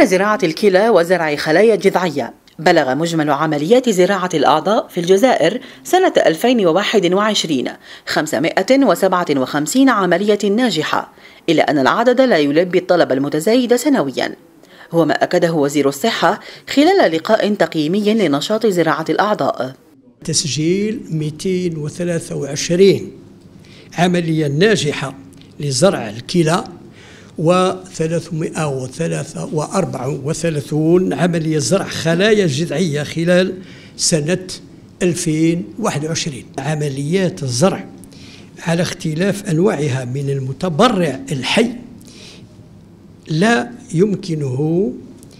دون زراعة الكلى وزرع خلايا جذعية، بلغ مجمل عمليات زراعة الأعضاء في الجزائر سنة 2021 557 عملية ناجحة، إلا أن العدد لا يلبي الطلب المتزايد سنويا. هو ما أكده وزير الصحة خلال لقاء تقييمي لنشاط زراعة الأعضاء. تسجيل 223 عملية ناجحة لزرع الكلى و334 عملية زرع خلايا جذعية خلال سنة 2021. عمليات الزرع على اختلاف أنواعها من المتبرع الحي لا يمكنه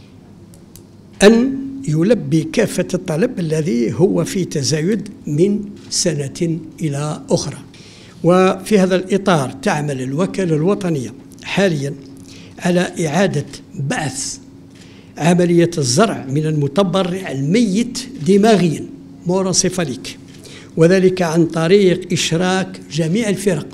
أن يلبي كافة الطلب الذي هو في تزايد من سنة إلى أخرى. وفي هذا الإطار تعمل الوكالة الوطنية حاليا على إعادة بعث عملية الزرع من المتبرع الميت دماغيا مورانسيفاليك، وذلك عن طريق إشراك جميع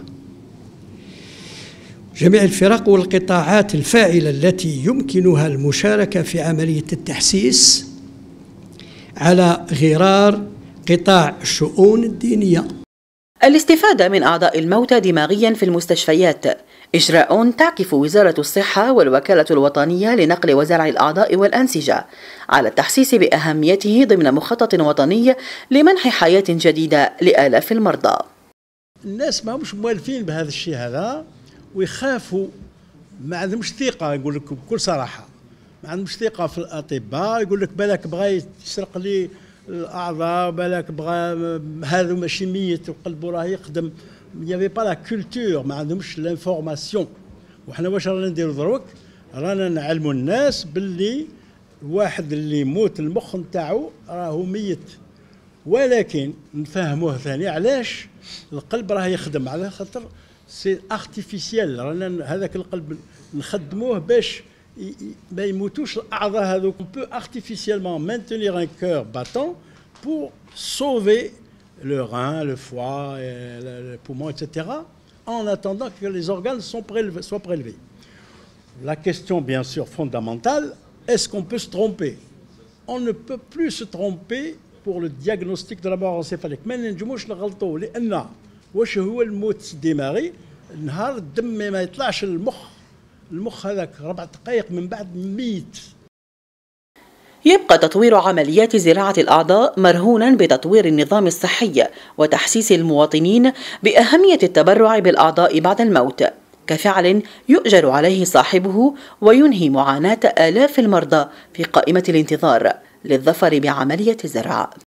الفرق والقطاعات الفاعلة التي يمكنها المشاركة في عملية التحسيس على غرار قطاع الشؤون الدينية. الاستفادة من أعضاء الموتى دماغيا في المستشفيات إجراء تعكف وزارة الصحة والوكالة الوطنية لنقل وزرع الأعضاء والأنسجة على التحسيس بأهميته ضمن مخطط وطني لمنح حياة جديدة لآلاف المرضى. الناس ما همش موالفين بهذا الشيء هذا ويخافوا، ما عندهمش ثقة، يقول لك بكل صراحة ما عندهمش ثقة في الأطباء. يقول لك بالك بغى يسرق لي الأعضاء، بالك بغى هذا ماشي ميت وقلبه راه يخدم. يافي با لا كولتور، ما عندهمش لانفورماسيون. وحنا واش رانا نديرو دروك؟ رانا نعلموا الناس باللي واحد اللي يموت المخ نتاعو راهو ميت، ولكن نفهموه ثاني علاش القلب راه يخدم، على خاطر سي ارتيفيسيال. رانا هذاك القلب نخدموه باش ما يموتوش الاعضاء هذوك. on peut artificiellement maintenir un cœur battant pour sauver le rein, le foie, le poumon, etc., en attendant que les organes soient prélevés. La question, bien sûr, fondamentale, est-ce qu'on peut se tromper? On ne peut plus se tromper pour le diagnostic de la mort encéphalique. ما نجموش نغلطوا، لأن واش هو الموت الدماغي؟ نهار الدم ما يطلعش المخ هذاك 4 دقائق من بعد ميت. يبقى تطوير عمليات زراعة الأعضاء مرهونا بتطوير النظام الصحي وتحسيس المواطنين بأهمية التبرع بالأعضاء بعد الموت كفعل يؤجر عليه صاحبه وينهي معاناة آلاف المرضى في قائمة الانتظار للظفر بعملية الزرع.